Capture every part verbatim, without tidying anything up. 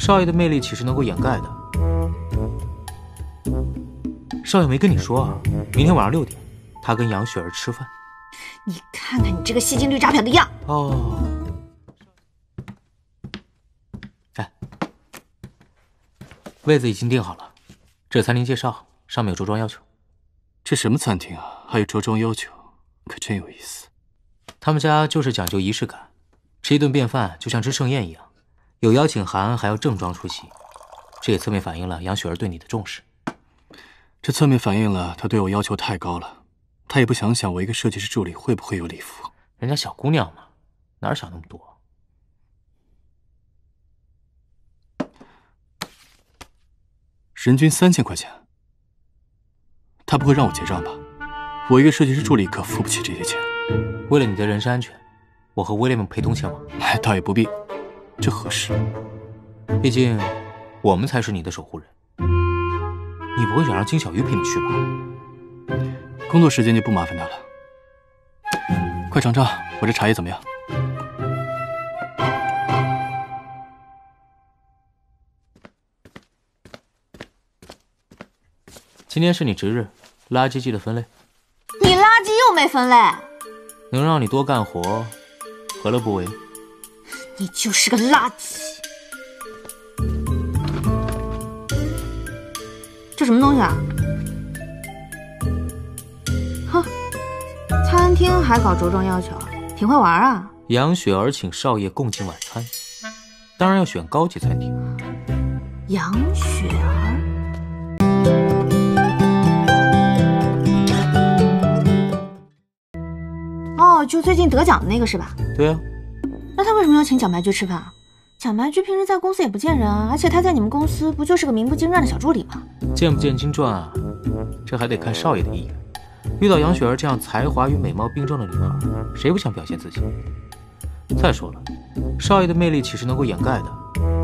少爷的魅力岂是能够掩盖的？少爷没跟你说啊，明天晚上六点，他跟杨雪儿吃饭。 你看看你这个戏精绿茶婊的样！ 哦，哎，位子已经订好了，这餐厅介绍上面有着装要求。 这什么餐厅啊？还有着装要求，可真有意思。 他们家就是讲究仪式感，吃一顿便饭就像吃盛宴一样，有邀请函还要正装出席。这也侧面反映了杨雪儿对你的重视。 这侧面反映了他对我要求太高了，他也不想想我一个设计师助理会不会有礼服。 人家小姑娘嘛，哪想那么多？ 人均三千块钱，他不会让我结账吧？我一个设计师助理可付不起这些钱。 为了你的人身安全，我和威廉们陪同前往。 哎，倒也不必，这合适。 毕竟，我们才是你的守护人。你不会想让金小鱼陪你去吧？ 工作时间就不麻烦他了。快尝尝我这茶叶怎么样？ 今天是你值日，垃圾记得分类。 你垃圾又没分类， 能让你多干活，何乐不为？ 你就是个垃圾。这什么东西啊？哼，餐厅还搞着装要求，挺会玩啊。 杨雪儿请少爷共进晚餐，当然要选高级餐厅。 杨雪儿。哦，就最近得奖的那个是吧？ 对啊。 那他为什么要请蒋白驹吃饭啊？蒋白驹平时在公司也不见人啊，而且他在你们公司不就是个名不经传的小助理吗？ 见不见经传啊，这还得看少爷的意愿。遇到杨雪儿这样才华与美貌并重的女孩，谁不想表现自己？再说了，少爷的魅力岂是能够掩盖的？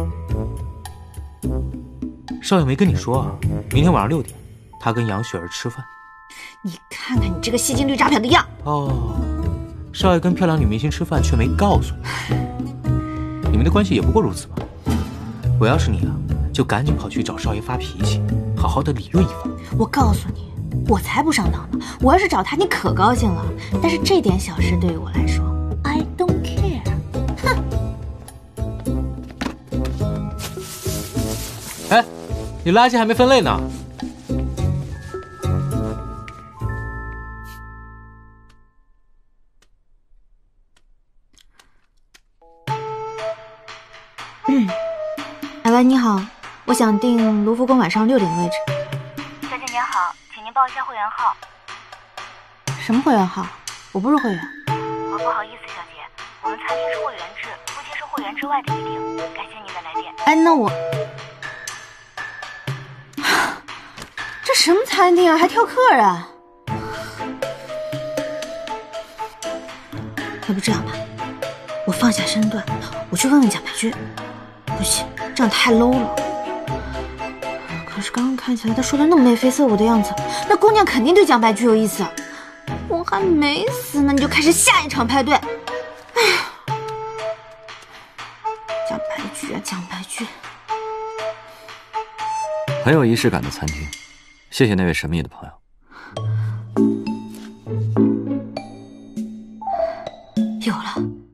少爷没跟你说啊，明天晚上六点，他跟杨雪儿吃饭。 你看看你这个戏精绿茶婊的样！ 哦，少爷跟漂亮女明星吃饭却没告诉你，你们的关系也不过如此嘛。我要是你啊，就赶紧跑去找少爷发脾气，好好的理论一番。我告诉你，我才不上当呢！我要是找他，你可高兴了。但是这点小事对于我来说 ，I don't care。哼！ 哎，你垃圾还没分类呢。 嗯，哎喂，你好，我想订卢浮宫晚上六点的位置。 小姐您好，请您报一下会员号。 什么会员号？我不是会员。 哦，不好意思，小姐，我们餐厅是会员制，不接受会员之外的预订。感谢您的来电。 哎，那我这什么餐厅啊，还挑客人？要不这样吧，我放下身段，我去问问蒋白驹。不行，这样太 low 了。可是刚刚看起来他说的那么眉飞色舞的样子，那姑娘肯定对蒋白驹有意思。我还没死呢，你就开始下一场派对。哎呀，蒋白驹啊，蒋白驹， 很有仪式感的餐厅，谢谢那位神秘的朋友。 有了。